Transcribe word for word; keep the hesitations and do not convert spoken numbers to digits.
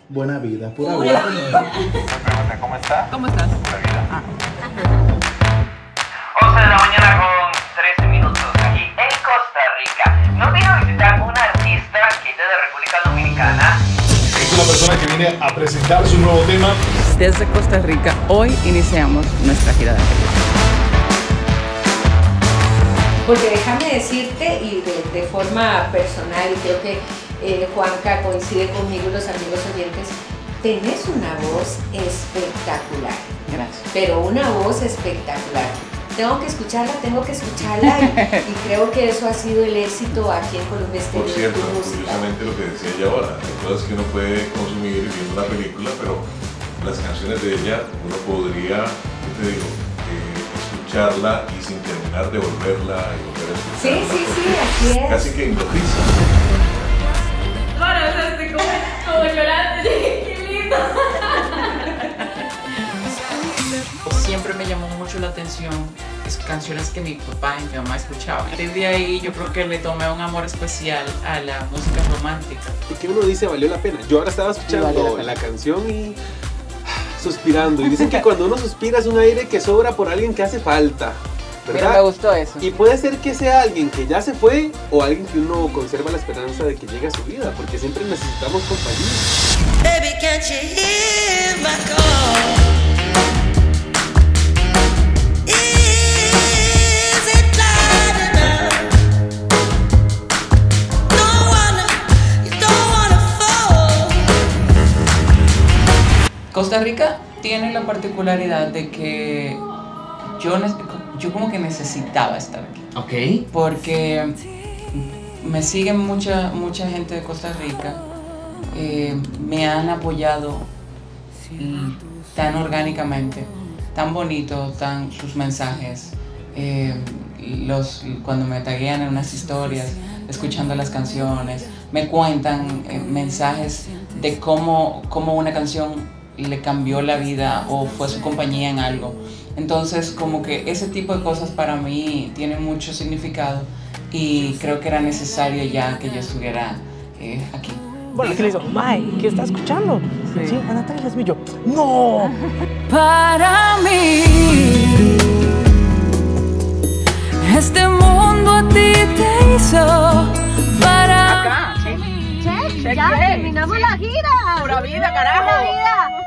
buena vida, pura buena vida. ¿Cómo estás? ¿Cómo estás? Buena vida. Ah. once de la mañana con trece minutos aquí en Costa Rica. Nos vino a visitar una artista que es de República Dominicana. Es una persona que viene a presentar su nuevo tema. Desde Costa Rica, hoy iniciamos nuestra gira de regreso. Porque déjame decirte, y de, de forma personal, y creo que eh, Juanca coincide conmigo y los amigos oyentes, tenés una voz espectacular. Gracias. Pero una voz espectacular. Tengo que escucharla, tengo que escucharla, y, y creo que eso ha sido el éxito aquí en Colombia Estéreo. Por cierto, curiosamente lo que decía ella ahora, hay cosas que uno puede consumir viendo una película, pero las canciones de ella uno podría, ¿qué te digo? Eh, escucharla y sin terminar de volverla y volver a escucharla. Sí, sí, sí, así es. Casi que hipnotiza. Bueno, o sea, estoy como, como llorando. ¡Qué lindo! Siempre me llamó mucho la atención es canciones que mi papá y mi mamá escuchaban. Desde ahí yo creo que le tomé un amor especial a la música romántica. Y que uno dice valió la pena. Yo ahora estaba escuchando la, la canción y suspirando. Y dicen que cuando uno suspira es un aire que sobra por alguien que hace falta, ¿verdad? Pero me gustó eso. Y puede ser que sea alguien que ya se fue o alguien que uno conserva la esperanza de que llegue a su vida, porque siempre necesitamos compañía. Baby, can't you hear my call? Costa Rica tiene la particularidad de que yo, yo como que necesitaba estar aquí. Ok. Porque me siguen mucha, mucha gente de Costa Rica, eh, me han apoyado tan orgánicamente, tan bonito, tan sus mensajes, eh, los, cuando me taguean en unas historias, escuchando las canciones, me cuentan eh, mensajes de cómo, cómo una canción le cambió la vida o fue su compañía en algo. Entonces como que ese tipo de cosas para mí tienen mucho significado y creo que era necesario ya que yo estuviera eh, aquí. Bueno, aquí le digo, May, ¿qué está escuchando? Sí. Sí, a Natalia Jaramillo. ¡No! Para mí, este mundo a ti te hizo para... Acá, sí. Check, Check, ya check. terminamos la gira. Pura vida, carajo. Pura vida.